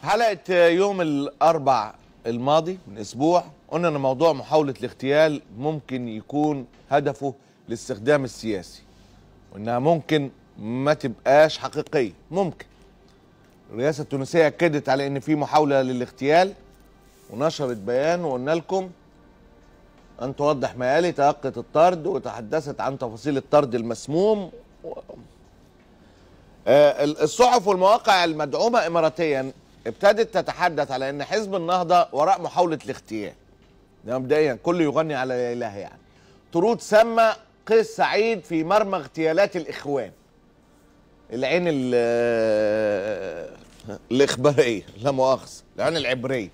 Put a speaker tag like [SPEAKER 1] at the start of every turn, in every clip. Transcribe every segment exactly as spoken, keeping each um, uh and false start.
[SPEAKER 1] حلقة يوم الأربع الماضي من أسبوع قلنا أن موضوع محاولة الاغتيال ممكن يكون هدفه الاستخدام السياسي، وأنها ممكن ما تبقاش حقيقية. ممكن الرئاسة التونسية أكدت على أن في محاولة للاغتيال ونشرت بيان، وقلنا لكم أن توضح ما يلي تلقت الطرد وتحدثت عن تفاصيل الطرد المسموم. الصحف والمواقع المدعومة إماراتيا ابتدت تتحدث على أن حزب النهضة وراء محاولة الاغتيال. ده مبدئيا كله يغني على لا إله، يعني طرود سمى قيس سعيد في مرمى اغتيالات الإخوان، العين الإخبارية، لا مؤاخذة، العين العبرية.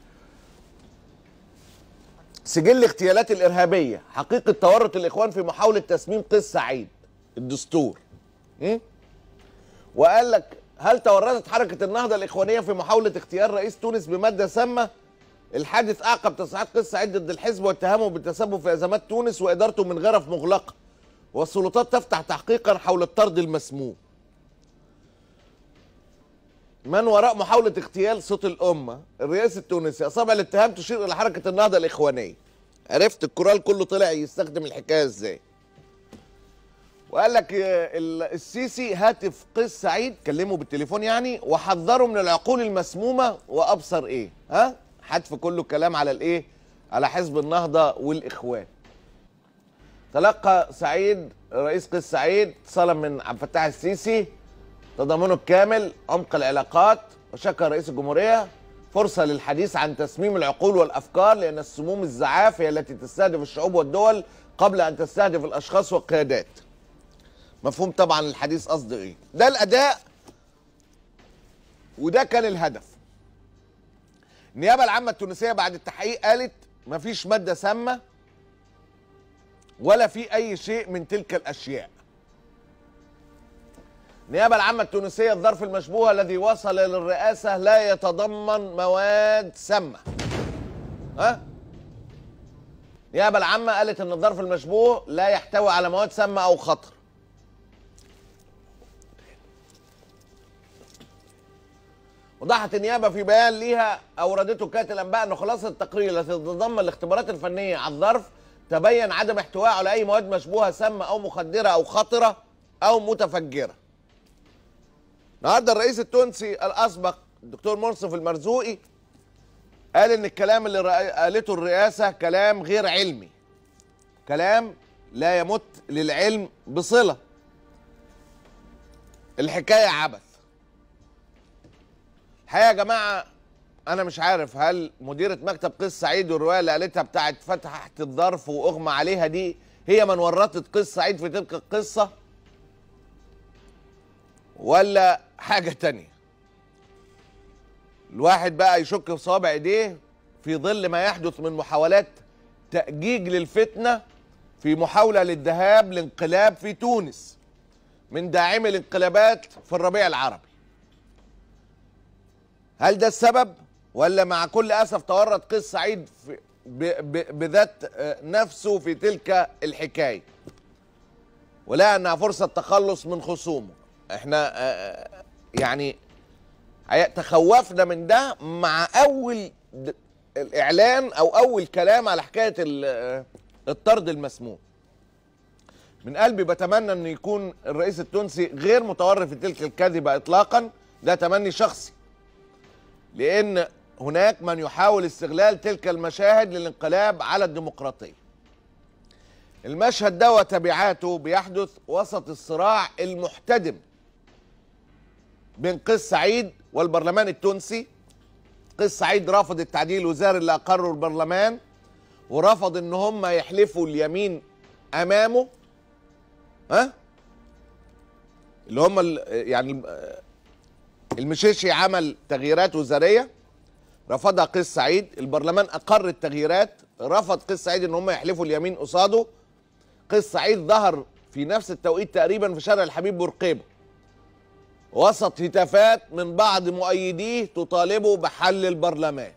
[SPEAKER 1] سجل الاغتيالات الإرهابية، حقيقة تورط الإخوان في محاولة تسميم قيس سعيد، الدستور. م? وقال لك: هل تورطت حركة النهضة الإخوانية في محاولة اغتيال رئيس تونس بمادة سامة؟ الحادث أعقب تصريحات قيس سعيد ضد الحزب واتهامه بالتسبب في أزمات تونس وإدارته من غرف مغلقة، والسلطات تفتح تحقيقا حول الطرد المسموم. من وراء محاولة اغتيال صوت الأمة الرئاسة التونسي، أصابع الاتهام تشير إلى حركة النهضة الإخوانية. عرفت الكورال كله طلع يستخدم الحكاية إزاي؟ وقال لك السيسي هاتف قيس سعيد، كلمه بالتليفون يعني، وحذره من العقول المسمومة وأبصر إيه؟ ها؟ حتف كله كلام على الإيه؟ على حزب النهضة والإخوان. تلقى سعيد رئيس قيس سعيد اتصالا من عبد الفتاح السيسي تضامنه الكامل عمق العلاقات، وشكر رئيس الجمهورية فرصة للحديث عن تسميم العقول والأفكار، لأن السموم الزعاف هي التي تستهدف الشعوب والدول قبل أن تستهدف الأشخاص والقيادات. مفهوم طبعا الحديث قصده ايه؟ ده الاداء وده كان الهدف. النيابه العامه التونسيه بعد التحقيق قالت مفيش ماده سامه ولا في اي شيء من تلك الاشياء. النيابه العامه التونسيه: الظرف المشبوه الذي وصل للرئاسه لا يتضمن مواد سامه. ها؟ النيابه العامه قالت ان الظرف المشبوه لا يحتوي على مواد سامه او خطر. وضحت النيابه في بيان ليها اوردته كاتب الانباء ان خلاصه التقرير التي تتضمن الاختبارات الفنيه على الظرف تبين عدم احتوائه على اي مواد مشبوهه سامه او مخدره او خطره او متفجره. النهارده الرئيس التونسي الاسبق الدكتور منصف المرزوقي قال ان الكلام اللي قالته الرئاسه كلام غير علمي، كلام لا يمت للعلم بصله، الحكايه عبث. الحقيقه يا جماعه انا مش عارف هل مديره مكتب قيس سعيد والروايه اللي قالتها بتاعت فتحت الظرف واغمى عليها دي هي من ورطت قيس سعيد في تلك القصه، ولا حاجه تانيه. الواحد بقى يشك في صوابع ايديه في ظل ما يحدث من محاولات تأجيج للفتنه في محاوله للذهاب لانقلاب في تونس من داعمي الانقلابات في الربيع العربي. هل ده السبب؟ ولا مع كل أسف تورط قيس سعيد في بذات نفسه في تلك الحكاية ولقى أنها فرصة تخلص من خصومه؟ احنا يعني تخوفنا من ده مع أول الإعلان أو أول كلام على حكاية الطرد المسموم. من قلبي بتمنى أن يكون الرئيس التونسي غير متورط في تلك الكذبة إطلاقا، ده تمني شخصي، لأن هناك من يحاول استغلال تلك المشاهد للانقلاب على الديمقراطية. المشهد ده وتبعاته بيحدث وسط الصراع المحتدم بين قيس سعيد والبرلمان التونسي. قيس سعيد رفض التعديل الوزاري اللي أقره البرلمان، ورفض ان هم يحلفوا اليمين امامه، ها اللي هم يعني المشيشي عمل تغييرات وزاريه رفضها قيس سعيد، البرلمان اقر التغييرات، رفض قيس سعيد ان هم يحلفوا اليمين قصاده. قيس سعيد ظهر في نفس التوقيت تقريبا في شارع الحبيب بورقيبه وسط هتافات من بعض مؤيديه تطالبه بحل البرلمان.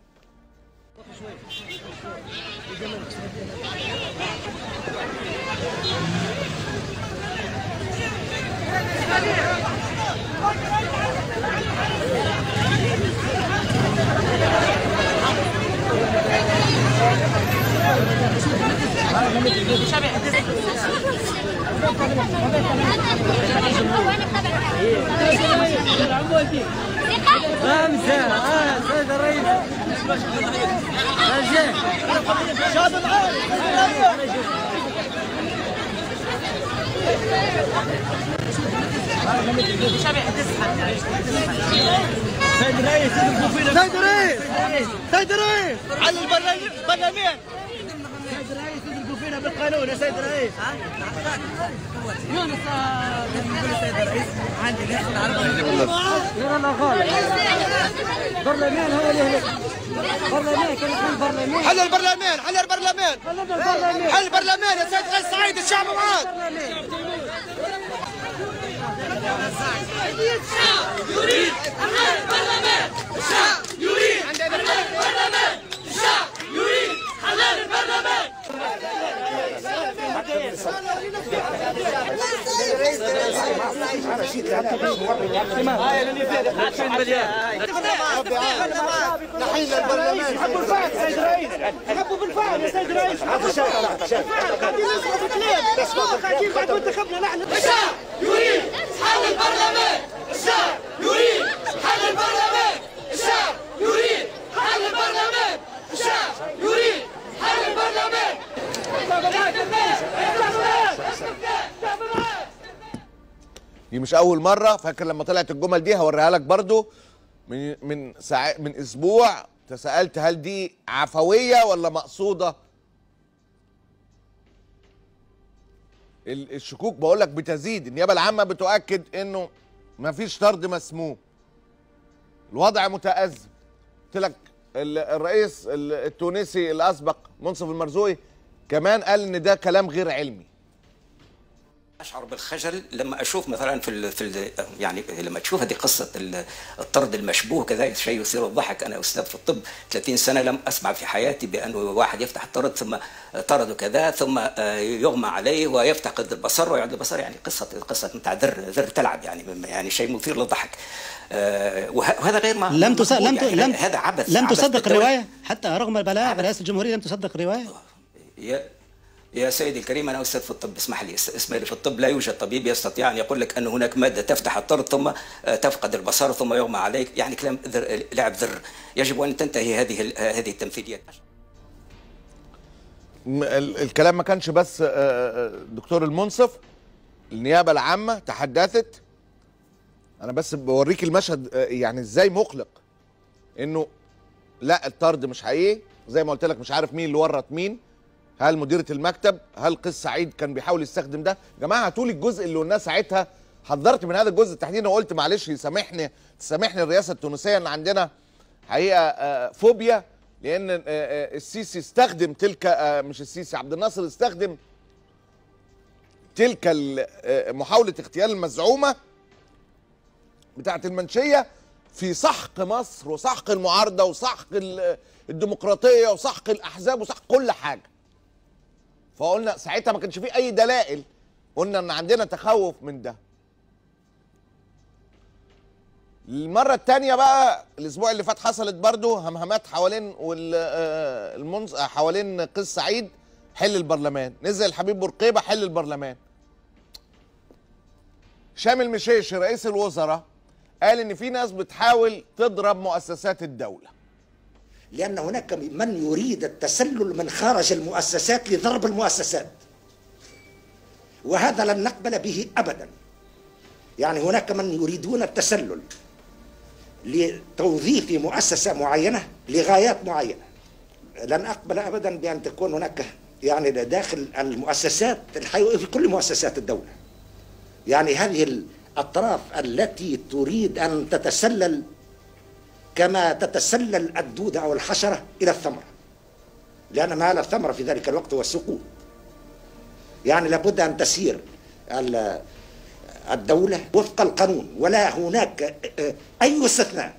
[SPEAKER 2] سيد الرئيس سيد الرئيس سيد الرئيس سيد الرئيس على البرلمان سيد الرئيس يدركوا فينا بالقانون يا سيد الرئيس. يونس يقول سيد الرئيس عندي ناس انا غالب البرلمان هو اللي هلك البرلمان كان يكون برلمان حل البرلمان حل البرلمان حل البرلمان يا سيد قيس سعيد الشعب معاك. الشعب يريد حل البرلمان الشعب يريد حل البرلمان الشعب يريد حل البرلمان. نحيل البرلمان يحبوا الفعل يا سيد الرئيس يحبوا بالفعل يا سيد الرئيس خايفين بعد منتخبنا نحن. الشعب يريد حل البرلمان الشعب يريد حل البرلمان الشعب يريد حل البرلمان الشعب يريد حل البرلمان.
[SPEAKER 1] دي مش اول مره، فاكر لما طلعت الجمل دي هوريها لك برضو من من ساع... من اسبوع تساءلت هل دي عفويه ولا مقصوده. الشكوك بقول لك بتزيد، النيابه العامه بتؤكد انه مفيش طرد مسموح، الوضع متأزم. قلت لك الرئيس التونسي الاسبق منصف المرزوقي كمان قال ان ده كلام غير علمي.
[SPEAKER 3] اشعر بالخجل لما اشوف مثلا في ال في ال يعني لما تشوف هذه قصه الطرد المشبوه كذا، شيء يثير الضحك. انا استاذ في الطب ثلاثين سنه لم اسمع في حياتي بانه واحد يفتح الطرد ثم طرده كذا ثم يغمى عليه ويفتقد البصر ويعود البصر، يعني قصه قصه نتاع ذر ذر تلعب، يعني يعني شيء مثير للضحك. وهذا غير ما
[SPEAKER 4] لم تصدق لم
[SPEAKER 3] يعني
[SPEAKER 4] لم
[SPEAKER 3] هذا عبث
[SPEAKER 4] لم
[SPEAKER 3] عبث
[SPEAKER 4] تصدق الروايه حتى رغم البلاغ رئاسه الجمهوريه لم تصدق الروايه.
[SPEAKER 3] يا يا سيدي الكريم، أنا أستاذ في الطب، اسمح لي اسمح لي في الطب لا يوجد طبيب يستطيع أن يقول لك أن هناك مادة تفتح الطرد ثم تفقد البصر ثم يغمى عليك، يعني كلام ذر لعب ذر. يجب أن تنتهي هذه هذه التمثيليات.
[SPEAKER 1] الكلام ما كانش بس دكتور المنصف، النيابة العامة تحدثت. أنا بس بوريك المشهد يعني إزاي مقلق، إنه لا الطرد مش حقيقي زي ما قلت لك، مش عارف مين اللي ورط مين، هل مديرة المكتب، هل قيس سعيد كان بيحاول يستخدم ده؟ يا جماعة هاتوا لي الجزء اللي قلناه ساعتها، حذرت من هذا الجزء تحديدا وقلت معلش يسامحني تسامحني الرئاسة التونسية ان عندنا حقيقة فوبيا، لأن السيسي استخدم تلك مش السيسي عبد الناصر استخدم تلك محاولة اغتيال المزعومة بتاعة المنشية في سحق مصر وسحق المعارضة وسحق الديمقراطية وسحق الأحزاب وسحق كل حاجة. فقلنا ساعتها ما كانش فيه اي دلائل، قلنا ان عندنا تخوف من ده. المره الثانيه بقى الاسبوع اللي فات حصلت برضو همهمات حوالين والمنز حوالين قيس سعيد حل البرلمان، نزل حبيب بورقيبه حل البرلمان. شامل المشيشي رئيس الوزراء قال ان في ناس بتحاول تضرب مؤسسات الدوله،
[SPEAKER 5] لأن هناك من يريد التسلل من خارج المؤسسات لضرب المؤسسات، وهذا لن نقبل به أبدا. يعني هناك من يريدون التسلل لتوظيف مؤسسة معينة لغايات معينة، لن أقبل أبدا بأن تكون هناك يعني داخل المؤسسات الحيوية في كل مؤسسات الدولة يعني هذه الأطراف التي تريد أن تتسلل كما تتسلل الدودة أو الحشرة إلى الثمرة، لأن مآل الثمرة في ذلك الوقت هو السقوط. يعني لابد أن تسير الدولة وفق القانون، ولا هناك أي استثناء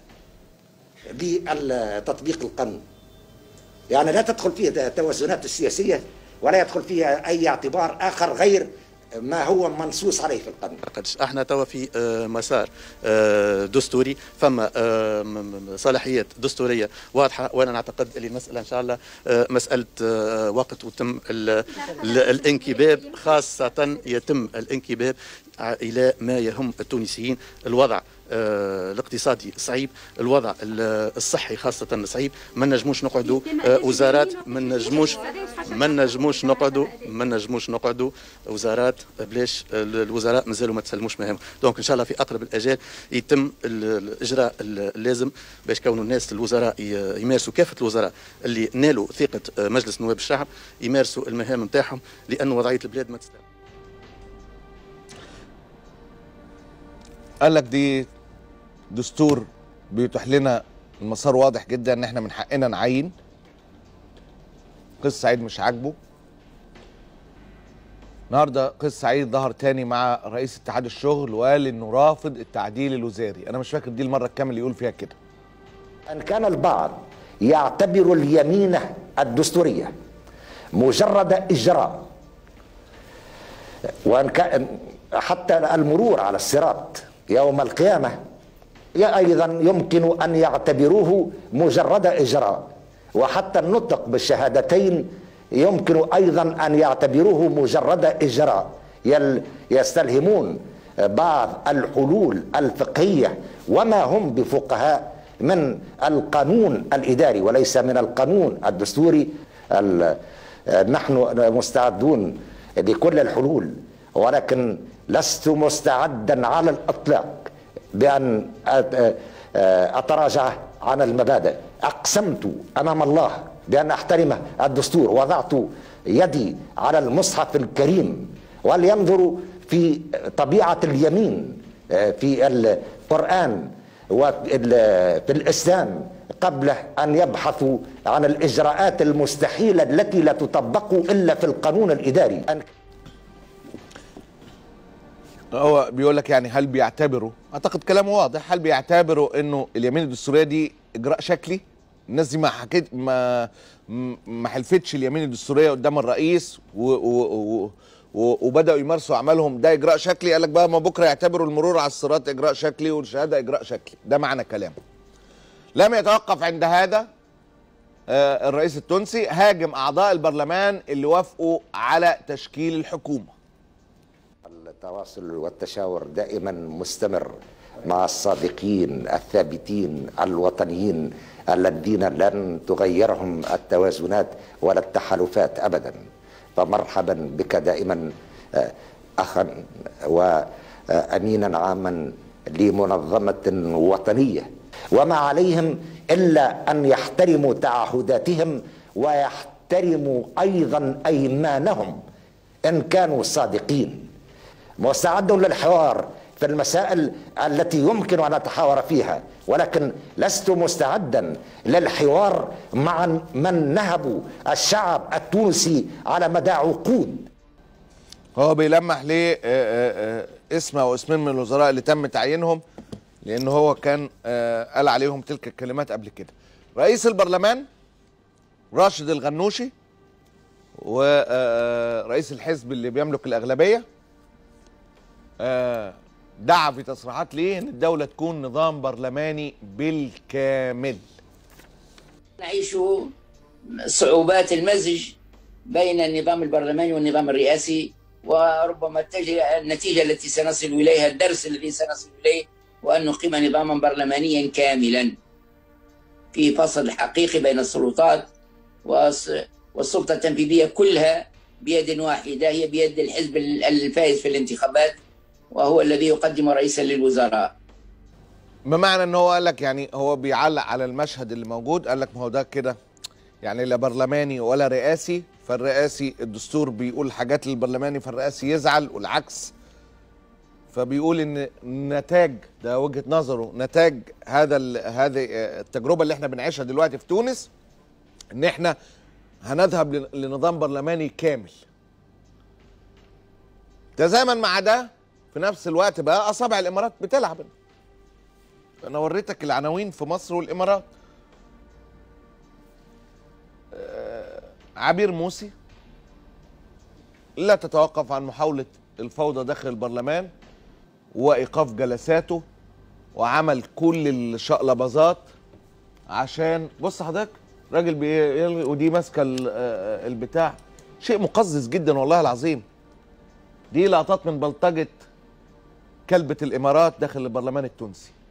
[SPEAKER 5] لتطبيق القانون. يعني لا تدخل فيه التوازنات السياسية ولا يدخل فيها أي اعتبار آخر غير ما هو منصوص عليه في القانون.
[SPEAKER 6] احنا توا في مسار دستوري، فما صلاحيات دستوريه واضحه، وانا نعتقد اللي المساله ان شاء الله مساله وقت وتم الانكباب، خاصه يتم الانكباب الى ما يهم التونسيين. الوضع الاقتصادي صعيب، الوضع الصحي خاصة صعيب، ما نجموش نقعدوا وزارات ما نجموش ما نجموش نقعدوا ما نجموش نقعدوا وزارات بلاش الوزراء مازالوا ما تسلموش مهام. دونك ان شاء الله في اقرب الاجال يتم الاجراء اللازم باش كونوا الناس الوزراء يمارسوا كافة الوزراء اللي نالوا ثقة مجلس نواب الشعب يمارسوا المهام نتاعهم، لأن وضعية البلاد ما تستاهل.
[SPEAKER 1] قال لك دي دستور بيتيح لنا المسار واضح جدا ان احنا من حقنا نعين. قيس سعيد مش عاجبه. النهارده قيس سعيد ظهر تاني مع رئيس اتحاد الشغل وقال انه رافض التعديل الوزاري. انا مش فاكر دي المره الكام اللي يقول فيها كده.
[SPEAKER 5] ان كان البعض يعتبر اليمينه الدستوريه مجرد اجراء، وان كان حتى المرور على الصراط يوم القيامه ايضا يمكن ان يعتبروه مجرد اجراء، وحتى النطق بالشهادتين يمكن ايضا ان يعتبروه مجرد اجراء، يستلهمون بعض الحلول الفقهيه وما هم بفقهاء من القانون الاداري وليس من القانون الدستوري. نحن مستعدون لكل الحلول، ولكن لست مستعدا على الاطلاق بان اتراجع عن المبادئ. اقسمت امام الله بان احترم الدستور، وضعت يدي على المصحف الكريم، ولينظروا في طبيعه اليمين في القران وفي الاسلام قبل ان يبحثوا عن الاجراءات المستحيله التي لا تطبق الا في القانون الاداري.
[SPEAKER 1] هو بيقول لك يعني هل بيعتبروا، اعتقد كلامه واضح، هل بيعتبروا انه اليمين الدستوريه دي اجراء شكلي؟ الناس دي ما حكيت ما ما حلفتش اليمين الدستوريه قدام الرئيس و و و وبداوا يمارسوا اعمالهم، ده اجراء شكلي. قال لك بقى ما بكره يعتبروا المرور على الصراط اجراء شكلي والشهاده اجراء شكلي. ده معنى كلامه. لم يتوقف عند هذا. آه الرئيس التونسي هاجم اعضاء البرلمان اللي وافقوا على تشكيل الحكومه.
[SPEAKER 5] التواصل والتشاور دائما مستمر مع الصادقين الثابتين الوطنيين الذين لن تغيرهم التوازنات ولا التحالفات ابدا. فمرحبا بك دائما اخا وامينا عاما لمنظمه وطنيه، وما عليهم الا ان يحترموا تعهداتهم ويحترموا ايضا ايمانهم ان كانوا صادقين. مستعد للحوار في المسائل التي يمكن ان نتحاور فيها، ولكن لست مستعدا للحوار مع من نهبوا الشعب التونسي على مدى عقود.
[SPEAKER 1] هو بيلمح ليه اسم او اسمين من الوزراء اللي تم تعيينهم، لان هو كان قال عليهم تلك الكلمات قبل كده. رئيس البرلمان راشد الغنوشي ورئيس الحزب اللي بيملك الاغلبيه دعا في تصريحات ليه ان الدوله تكون نظام برلماني بالكامل.
[SPEAKER 7] نعيش صعوبات المزج بين النظام البرلماني والنظام الرئاسي، وربما النتيجه التي سنصل اليها، الدرس الذي سنصل اليه، وان نقيم نظاما برلمانيا كاملا في فصل حقيقي بين السلطات، والسلطه التنفيذيه كلها بيد واحده، هي بيد الحزب الفائز في الانتخابات وهو الذي يقدم رئيسا للوزراء.
[SPEAKER 1] بمعنى ان هو قال لك يعني هو بيعلق على المشهد اللي موجود، قال لك ما هو ده كده يعني لا برلماني ولا رئاسي، فالرئاسي الدستور بيقول حاجات للبرلماني فالرئاسي يزعل والعكس. فبيقول ان نتاج، ده وجهة نظره، نتاج هذا هذه التجربة اللي احنا بنعيشها دلوقتي في تونس ان احنا هنذهب لنظام برلماني كامل. تزامن مع ده في نفس الوقت بقى اصابع الامارات بتلعب. انا وريتك العناوين في مصر والامارات. عبير موسي لا تتوقف عن محاولة الفوضى داخل البرلمان وايقاف جلساته وعمل كل الشقلباظات عشان بص حضرتك راجل بي... ودي ماسكه البتاع. شيء مقزز جدا والله العظيم. دي لقطات من بلطجة كلبة الامارات داخل البرلمان التونسي.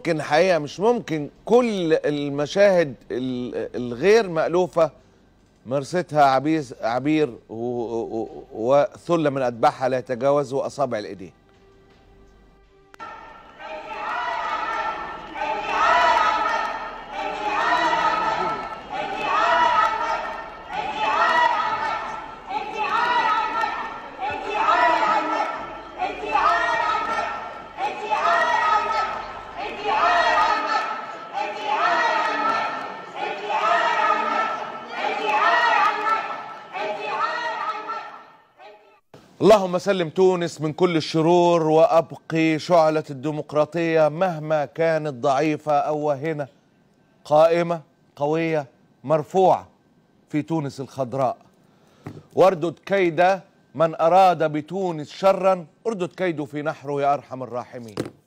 [SPEAKER 1] ممكن حقيقة، مش ممكن كل المشاهد الغير مألوفة مارستها عبير عبير وثلة من أتباعها لا يتجاوزوا أصابع الإيدين. اللهم سلم تونس من كل الشرور وأبقي شعلة الديمقراطية مهما كانت ضعيفة أو واهنة قائمة قوية مرفوعة في تونس الخضراء. واردد كيد من أراد بتونس شرا، اردد كيده في نحره يا أرحم الراحمين.